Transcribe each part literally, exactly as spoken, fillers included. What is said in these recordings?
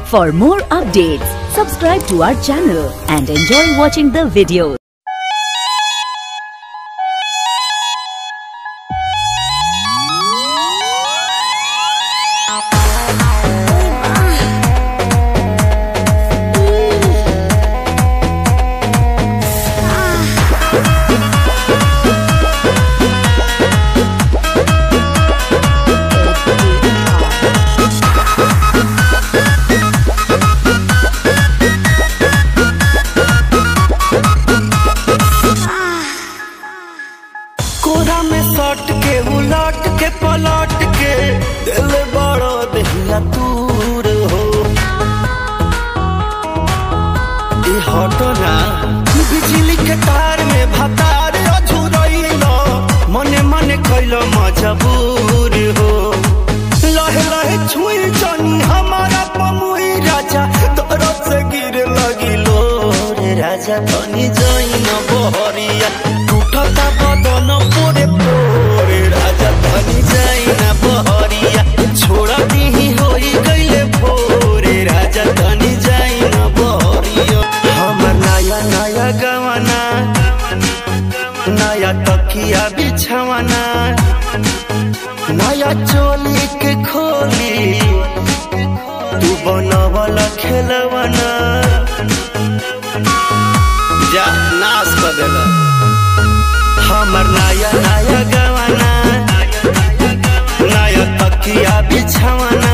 For more updates, subscribe to our channel and enjoy watching the videos. कोरा में सट के उलट के पलट के दिल बड़ा दहिया दूर हो ए हटो ना बिजली के तार में भतार अझुरइलो मने मने कइलो मजबूर हो लहे लहे छुई जानी हमारा पमुई राजा तोरो से गिर लगिलो रे राजा तनी जाई न बहरिया टूटता बदन पोरे पोरे राजा तनी जाई ना बहरिया छोड़ा दीही होई गइले भोरे राजा तनी जाई ना बहरिया हमर नया नया गवाना नया तकिया बिछवाना नया चोली के खोली तू बनवला खेलवाना जा नाश कर देला हमर नया नया गवाना नया तकिया बिछवाना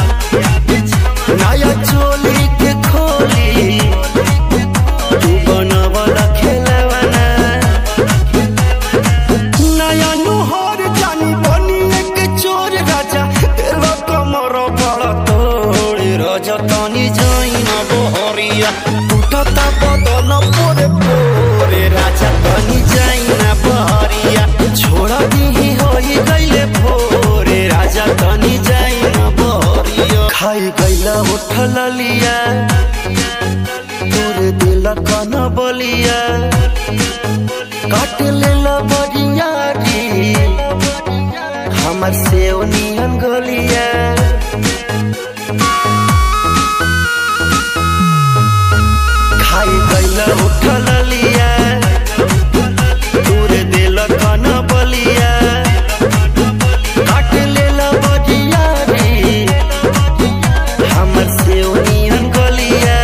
नया चोली के खोली तू बनवला खेलवाना नया नुहर जानी बनी एक चोर राजा तेरा कमर बड़ा तोड़ राजा तनी जाई ना बहरिया टूटता बदन पोरे पोरे राजा तनी जाई ना बहरिया छोड़ा दीही होई गइले भोरे राजा तनी जाई ना बहरिया खाई गइला उठल लिया तोरे दिल कन बलिया काट लेला बरिया री हमर से नियन गलिया खाई गइला उठल लिया तोरे दिल कन बलिया काट लेला बजिया रे हमर से नियन गलिया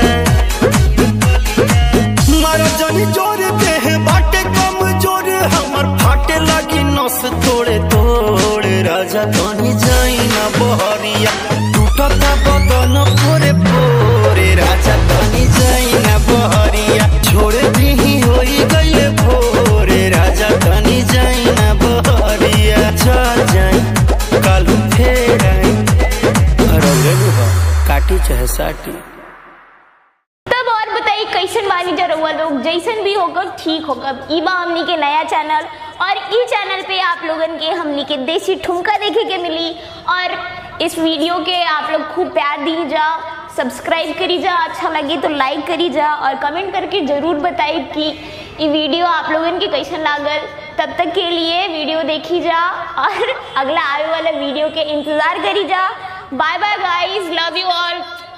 मारा जनी जोर देह बाटे कम जोर हमर फाटे लगी नस तोड़े तोड़े राजा तनी जाई ना बहरिया टूटता बदन पोरे पोरे राजा तनी जाई ना बहरिया छोड़ दीही होई गइले भोरे राजा तनी जाई ना बहरिया चल जाई कालू फेर आई अरौरेलू हो काटी चाहे साटी। तब और बताइए कैसन मानी जा रहा लोग जैसन भी होगा ठीक होगा ईबा हमनी के नया चैनल और ई चैनल पे आप लोगन के हमनी के देसी ठुमका देखे के मिली और इस वीडियो के आप लोग खूब प्यार दी जा सब्सक्राइब करी जा अच्छा लगे तो लाइक करी जा और कमेंट करके जरूर बताइए कि ये वीडियो आप लोगन के कैसन लागल। तब तक के लिए वीडियो देखी जा और अगला आने वाला वीडियो के इंतजार करी जा। Bye bye guys, love you all.